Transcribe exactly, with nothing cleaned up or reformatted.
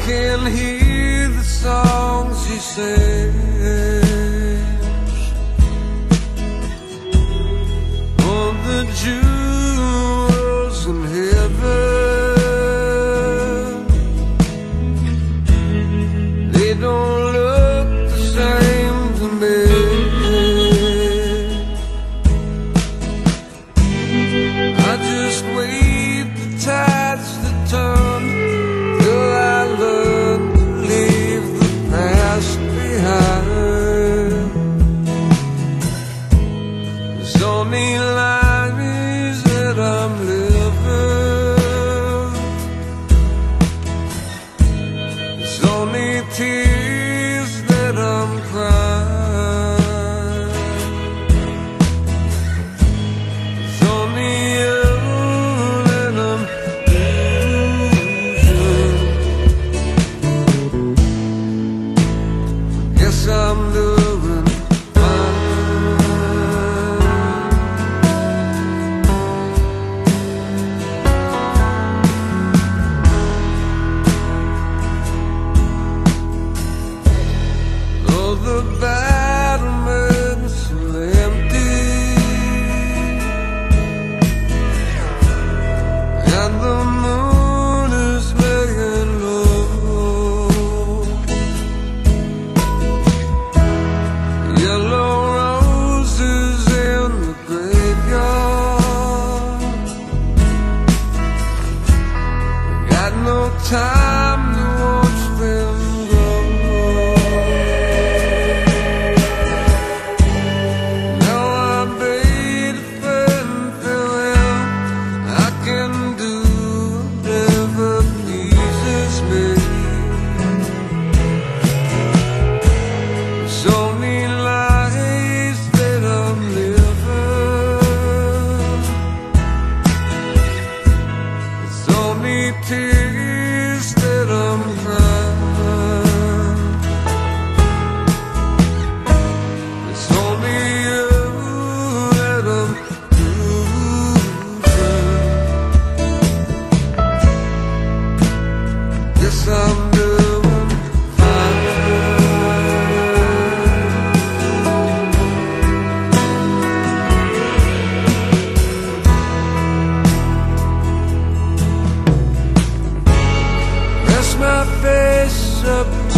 can hear the songs he sings, all the jewels in heaven. They don't look the same to me. I just wait the tides to turn till I learn to leave the past behind. There's only lies that I'm living. There's only tears that I'm crying. There's only you that I'm losing. Guess I'm doing fine. All the battlements are empty, and the moon is laying low. Yellow roses in the graveyard. Got no time to watch them go. Now I bade a farewell. I can do whatever pleases me. It's only lies that I'm living. It's only tears that I'm crying. It's only you that I'm losing. Guess I'm doing fine. Rest my face up